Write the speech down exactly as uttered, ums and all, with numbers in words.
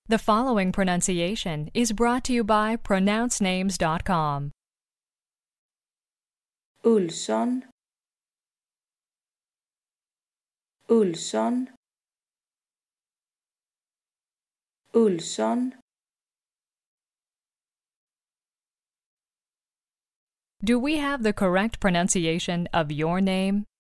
The following pronunciation is brought to you by pronounce names dot com. Olsson, Olsson, Olsson. Do we have the correct pronunciation of your name?